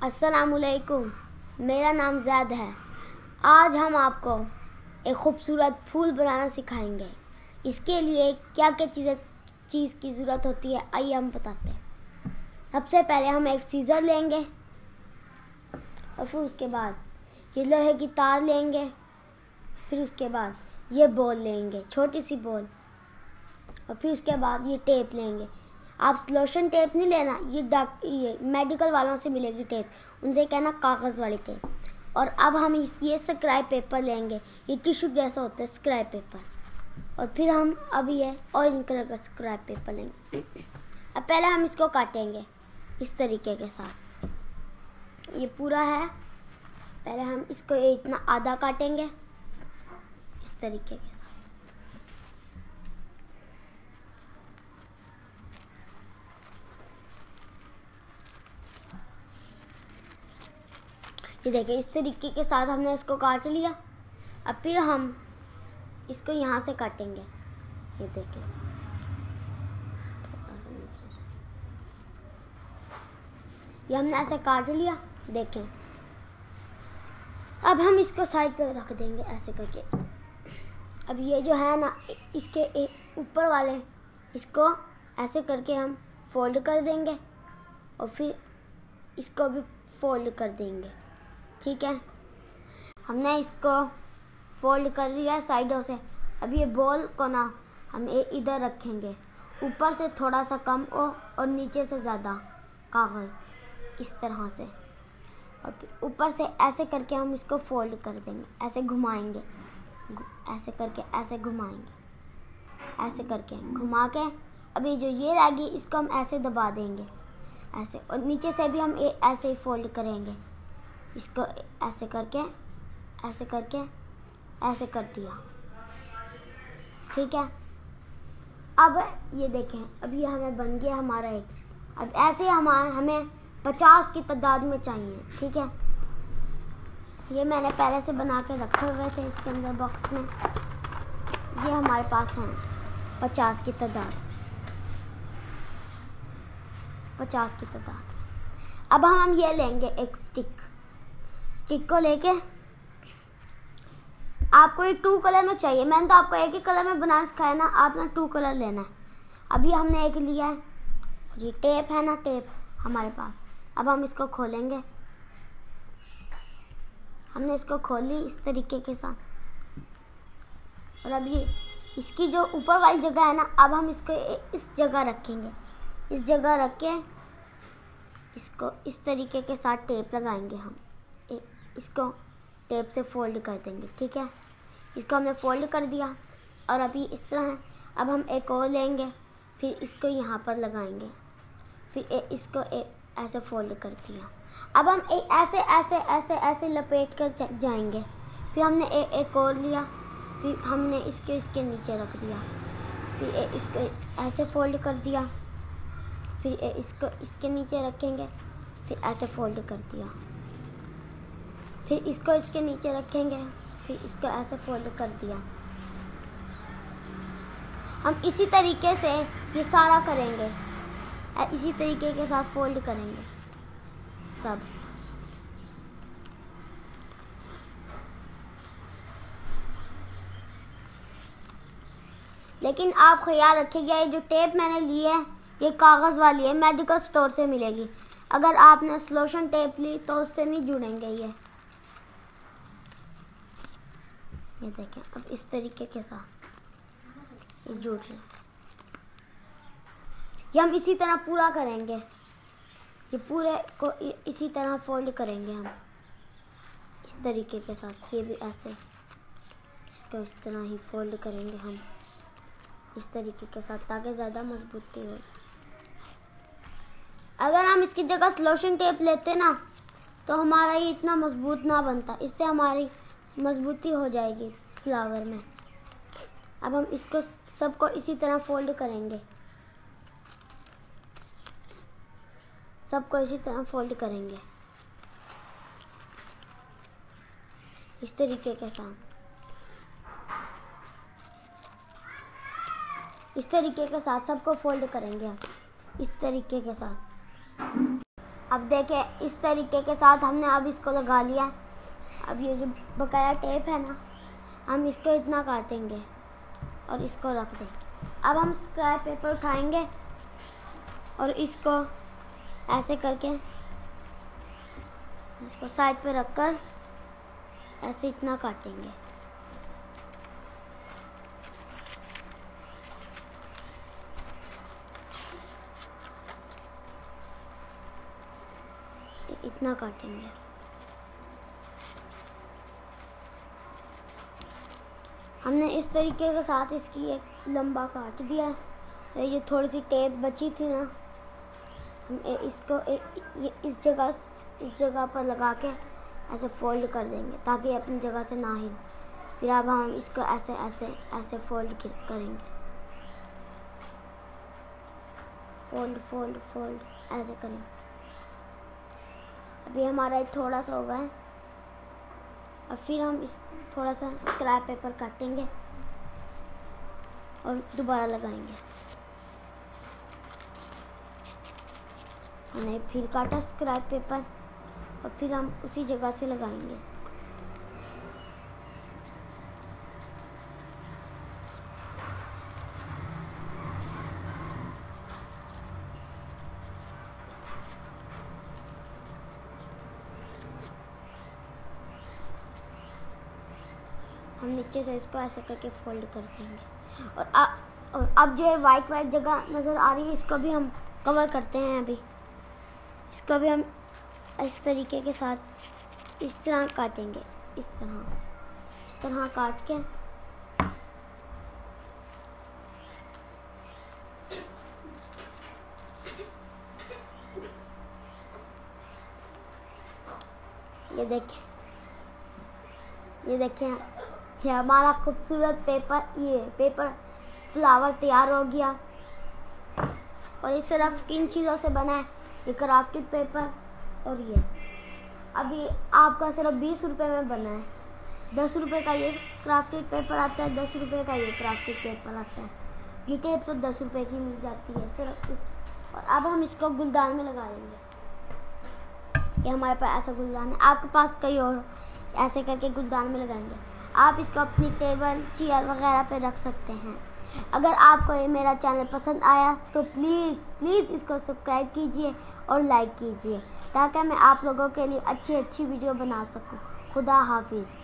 अस्सलामुअलैकुम, मेरा नाम ज़ैद है। आज हम आपको एक ख़ूबसूरत फूल बनाना सिखाएंगे। इसके लिए क्या क्या चीज़ की ज़रूरत होती है, आइए हम बताते हैं। सबसे पहले हम एक सीज़र लेंगे और फिर उसके बाद ये लोहे की तार लेंगे। फिर उसके बाद ये बॉल लेंगे, छोटी सी बॉल, और फिर उसके बाद ये टेप लेंगे। आप सलोशन टेप नहीं लेना, ये मेडिकल वालों से मिलेगी टेप, उनसे कहना कागज़ वाली टेप। और अब हम ये स्क्राइब पेपर लेंगे, ये टिश्यू जैसा होता है स्क्राइब पेपर। और फिर हम अब ये ऑरेंज कलर का स्क्राइब पेपर लेंगे। अब पहले हम इसको काटेंगे इस तरीके के साथ। ये पूरा है, पहले हम इसको इतना आधा काटेंगे इस तरीके के साथ। ये देखिए, इस तरीके के साथ हमने इसको काट लिया। अब फिर हम इसको यहाँ से काटेंगे। ये देखिए, ये हमने ऐसे काट लिया। देखें, अब हम इसको साइड पे रख देंगे ऐसे करके। अब ये जो है ना, इसके ऊपर वाले इसको ऐसे करके हम फोल्ड कर देंगे और फिर इसको भी फोल्ड कर देंगे। ठीक है, हमने इसको फोल्ड कर लिया साइडों से। अब ये बॉल को ना हम इधर रखेंगे, ऊपर से थोड़ा सा कम और नीचे से ज़्यादा कागज़, इस तरह से। और फिर ऊपर से ऐसे करके हम इसको फोल्ड कर देंगे, ऐसे घुमाएंगे, ऐसे करके ऐसे घुमाएंगे, ऐसे करके घुमा के। अभी जो ये रहेगी इसको हम ऐसे दबा देंगे ऐसे, और नीचे से भी हम ऐसे ही फोल्ड करेंगे। इसको ऐसे करके ऐसे करके ऐसे कर दिया। ठीक है, अब ये देखें, अब ये हमें बन गया हमारा एक। अब ऐसे हमें 50 की तादाद में चाहिए। ठीक है, ये मैंने पहले से बना के रखे हुए थे इसके अंदर बॉक्स में। ये हमारे पास हैं 50 की तादाद, 50 की तादाद। अब हम ये लेंगे एक स्टिक को लेके, आपको ये 2 कलर में चाहिए। मैंने तो आपको एक ही कलर में बनाना सिखाया ना, आपने 2 कलर लेना है। अभी हमने एक लिया है, ये टेप है ना, टेप हमारे पास। अब हम इसको खोलेंगे, हमने इसको खोली इस तरीके के साथ। और अब ये इसकी जो ऊपर वाली जगह है ना, अब हम इसको इस जगह रखेंगे। इस जगह रख के इसको इस तरीके के साथ टेप लगाएंगे। हम इसको टेप से फोल्ड कर देंगे। ठीक है, इसको हमने फोल्ड कर दिया और अभी इस तरह है। अब हम एक और लेंगे, फिर इसको यहाँ पर लगाएंगे, फिर इसको ऐसे फोल्ड कर दिया। अब हम ऐसे ऐसे ऐसे ऐसे लपेट कर जाएंगे। फिर हमने एक और लिया, फिर हमने इसके नीचे रख दिया, फिर इसको ऐसे फोल्ड कर दिया, फिर इसको इसके नीचे रखेंगे, फिर ऐसे फोल्ड कर दिया, फिर इसको इसके नीचे रखेंगे, फिर इसको ऐसे फोल्ड कर दिया। हम इसी तरीके से ये सारा करेंगे, इसी तरीके के साथ फोल्ड करेंगे सब। लेकिन आप ख्याल रखिएगा, ये जो टेप मैंने ली है ये कागज़ वाली है, मेडिकल स्टोर से मिलेगी। अगर आपने सलोशन टेप ली तो उससे नहीं जुड़ेंगे ये देखें। अब इस तरीके के साथ ये जुड़ रहे, ये हम इसी तरह पूरा करेंगे। ये पूरे को इसी तरह फोल्ड करेंगे हम इस तरीके के साथ। ये भी ऐसे इसको इस तरह ही फोल्ड करेंगे हम इस तरीके के साथ, ताकि ज़्यादा मजबूती हो। अगर हम इसकी जगह सलोशन टेप लेते ना तो हमारा ये इतना मजबूत ना बनता, इससे हमारी मजबूती हो जाएगी फ्लावर में। अब हम इसको सबको इसी तरह फोल्ड करेंगे, सबको इसी तरह फोल्ड करेंगे इस तरीके के साथ। इस तरीके के साथ सबको फोल्ड करेंगे हम इस तरीके के साथ। अब देखिए इस तरीके के साथ हमने अब इसको लगा लिया। अब ये जो बकाया टेप है ना, हम इसको इतना काटेंगे और इसको रख देंगे। अब हम स्क्रैप पेपर उठाएंगे और इसको ऐसे करके इसको साइड पे रखकर ऐसे इतना काटेंगे। इतना काटेंगे। हमने इस तरीके के साथ इसकी एक लंबा काट दिया है। ये जो थोड़ी सी टेप बची थी ना, हम इसको ये इस जगह पर लगा के ऐसे फोल्ड कर देंगे ताकि ये अपनी जगह से ना हिले। फिर अब हम इसको ऐसे ऐसे ऐसे फोल्ड करेंगे, फोल्ड फोल्ड फोल्ड ऐसे करेंगे। अभी हमारा थोड़ा सा होगा है। और फिर हम इस थोड़ा सा स्क्रैप पेपर काटेंगे और दोबारा लगाएंगे। हमने फिर काटा स्क्रैप पेपर और फिर हम उसी जगह से लगाएंगे इसको। हम नीचे से इसको ऐसे करके फोल्ड कर देंगे। और अब जो वाइट जगह नज़र आ रही है, इसको भी हम कवर करते हैं। अभी इसको भी हम इस तरीके के साथ इस तरह काटेंगे, इस तरह काट के ये देखिए ये हमारा खूबसूरत पेपर फ्लावर तैयार हो गया। और ये सिर्फ किन चीज़ों से बना है? ये क्राफ्टेड पेपर और ये अभी आपका सिर्फ 20 रुपये में बना है। 10 रुपये का ये क्राफ्टेड पेपर आता है, 10 रुपये का ये क्राफ्टेड पेपर आता है। ये टेप तो 10 रुपये की मिल जाती है सिर्फ इस। और अब हम इसको गुलदान में लगा देंगे। ये हमारे पास ऐसा गुलदान है, आपके पास कई और ऐसे करके गुलदान में लगाएंगे। आप इसको अपनी टेबल चेयर वगैरह पे रख सकते हैं। अगर आपको ये मेरा चैनल पसंद आया तो प्लीज़ इसको सब्सक्राइब कीजिए और लाइक कीजिए ताकि मैं आप लोगों के लिए अच्छी वीडियो बना सकूं। खुदा हाफिज़।